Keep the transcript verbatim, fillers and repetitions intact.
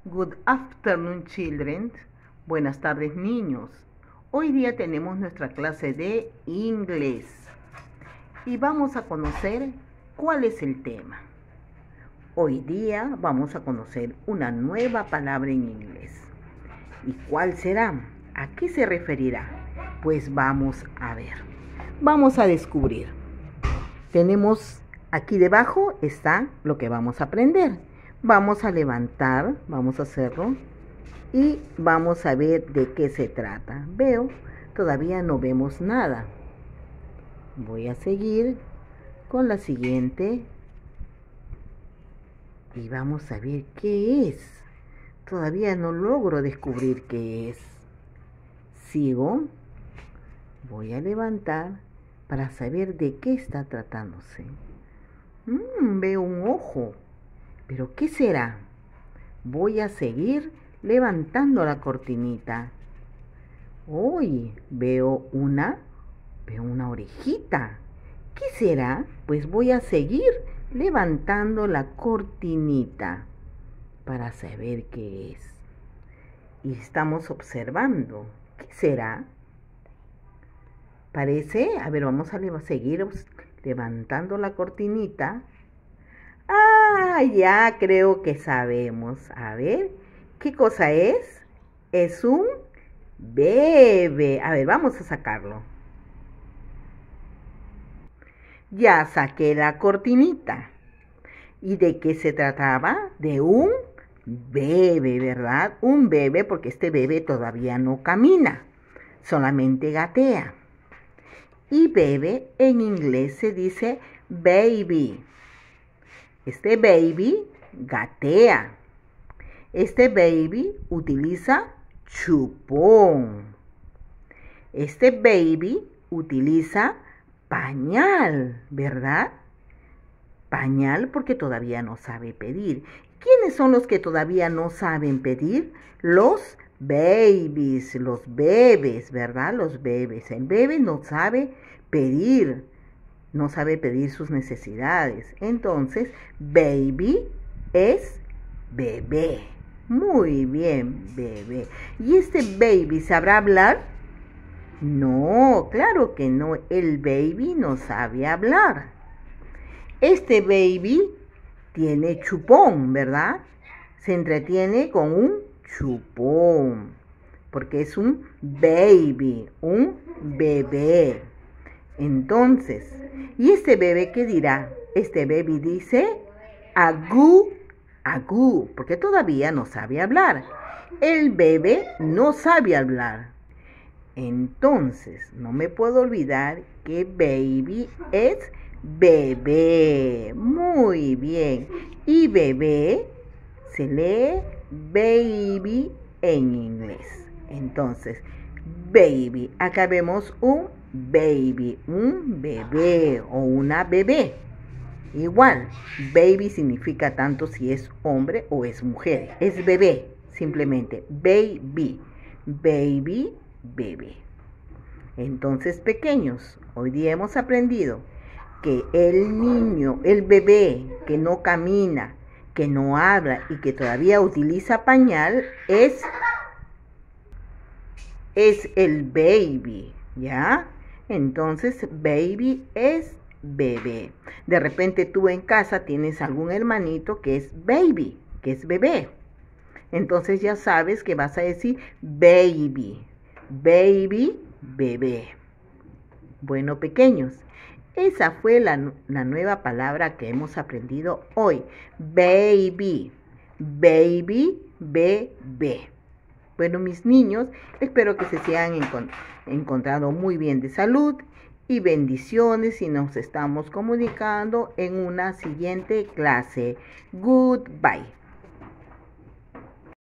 Good afternoon, children. Buenas tardes, niños. Hoy día tenemos nuestra clase de inglés y vamos a conocer cuál es el tema. Hoy día vamos a conocer una nueva palabra en inglés. ¿Y cuál será? ¿A qué se referirá? Pues vamos a ver. Vamos a descubrir. Tenemos aquí debajo está lo que vamos a aprender. Vamos a levantar, vamos a hacerlo y vamos a ver de qué se trata. Veo, todavía no vemos nada. Voy a seguir con la siguiente y vamos a ver qué es. Todavía no logro descubrir qué es. Sigo, voy a levantar para saber de qué está tratándose. Mm, veo un ojo. ¿Pero qué será? Voy a seguir levantando la cortinita. Uy, veo una, veo una orejita. ¿Qué será? Pues voy a seguir levantando la cortinita para saber qué es. Y estamos observando. ¿Qué será? Parece, a ver, vamos a seguir levantando la cortinita. Ah, ya creo que sabemos. A ver, ¿qué cosa es? Es un bebé. A ver, vamos a sacarlo. Ya saqué la cortinita. ¿Y de qué se trataba? De un bebé, ¿verdad? Un bebé, porque este bebé todavía no camina, solamente gatea. Y bebé en inglés se dice baby. Este baby gatea. Este baby utiliza chupón. Este baby utiliza pañal, ¿verdad? Pañal porque todavía no sabe pedir. ¿Quiénes son los que todavía no saben pedir? Los babies, los bebés, ¿verdad? Los bebés. El bebé no sabe pedir. No sabe pedir sus necesidades. Entonces, baby es bebé. Muy bien, bebé. ¿Y este baby sabrá hablar? No, claro que no. El baby no sabe hablar. Este baby tiene chupón, ¿verdad? Se entretiene con un chupón. Porque es un baby, un bebé. Entonces, ¿y este bebé qué dirá? Este bebé dice agú, agú, porque todavía no sabe hablar. El bebé no sabe hablar. Entonces, no me puedo olvidar que baby es bebé. Muy bien. Y bebé se lee baby en inglés. Entonces, baby. Acá vemos un baby, un bebé o una bebé. Igual, baby significa tanto si es hombre o es mujer. Es bebé, simplemente. Baby, baby, bebé. Entonces, pequeños, hoy día hemos aprendido que el niño, el bebé que no camina, que no habla y que todavía utiliza pañal es, es el baby, ¿ya? Entonces, baby es bebé. De repente tú en casa tienes algún hermanito que es baby, que es bebé. Entonces ya sabes que vas a decir baby, baby, bebé. Bueno, pequeños, esa fue la, la nueva palabra que hemos aprendido hoy. Baby, baby, bebé. Bueno, mis niños, espero que se sigan encont- encontrando muy bien de salud y bendiciones y nos estamos comunicando en una siguiente clase. Goodbye.